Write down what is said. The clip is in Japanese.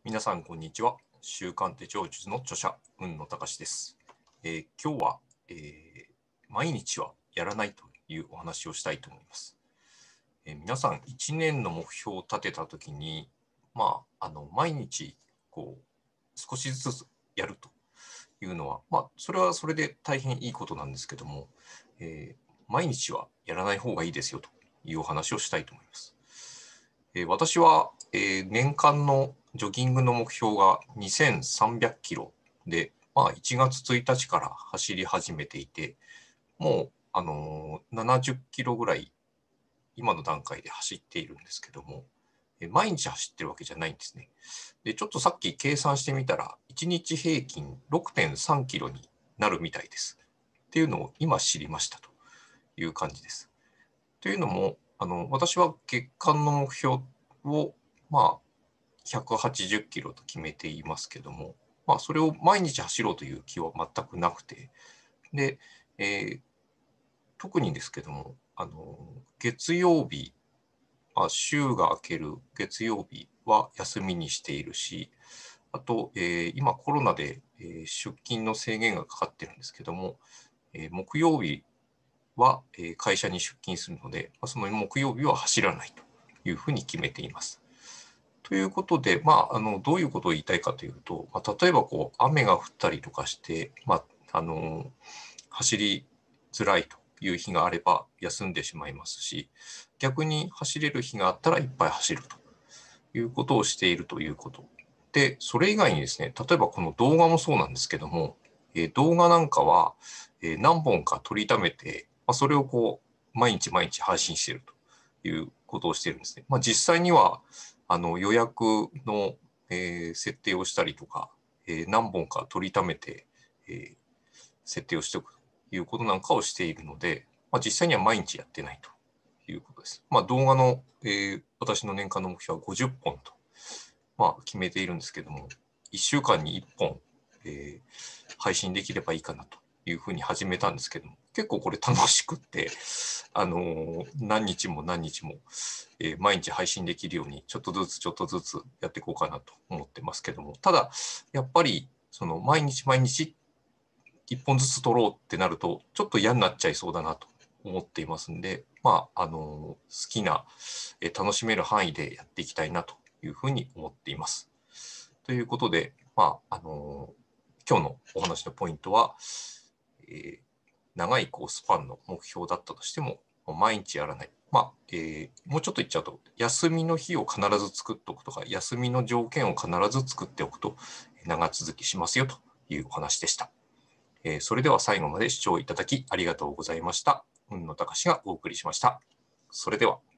皆さん、こんにちは。週刊手帳術の著者、海野隆です。今日は、毎日はやらないというお話をしたいと思います。皆さん、1年の目標を立てたときに、毎日少しずつやるというのは、それはそれで大変いいことなんですけども、毎日はやらない方がいいですよというお話をしたいと思います。私は、年間のジョギングの目標が2300キロで、1月1日から走り始めていて、もう、70キロぐらい今の段階で走っているんですけども、毎日走ってるわけじゃないんですね。で、ちょっとさっき計算してみたら、1日平均6.3キロになるみたいです。っていうのを今知りましたという感じです。というのも、私は月間の目標を、180キロと決めていますけども、それを毎日走ろうという気は全くなくて、で、えー特にですけども、月曜日、週が明ける月曜日は休みにしているし、あと、今コロナで、出勤の制限がかかってるんですけども、木曜日は、会社に出勤するので、その木曜日は走らないというふうに決めています。ということで、どういうことを言いたいかというと、例えば雨が降ったりとかして、走りづらいという日があれば休んでしまいますし、逆に走れる日があったらいっぱい走るということをしているということ。で、それ以外にですね、例えばこの動画もそうなんですけども、動画なんかは、何本か撮りためて、それを毎日毎日配信しているということをしているんですね。実際には予約の、設定をしたりとか、何本か撮りためて、設定をしておくということなんかをしているので、実際には毎日やってないということです。動画の、私の年間の目標は50本と、決めているんですけども、1週間に1本、配信できればいいかなというふうに始めたんですけども、結構これ楽しくって、何日も何日も、毎日配信できるようにちょっとずつちょっとずつやっていこうかなと思ってますけども、ただやっぱりその毎日毎日1本ずつ撮ろうってなるとちょっと嫌になっちゃいそうだなと思っていますんで、好きな、楽しめる範囲でやっていきたいなというふうに思っています。ということで、今日のお話のポイントは、長いスパンの目標だったとしても、毎日やらない。もうちょっと言っちゃうと、休みの日を必ず作っておくとか、休みの条件を必ず作っておくと、長続きしますよというお話でした。それでは最後まで視聴いただきありがとうございました。海野隆がお送りしました。それでは。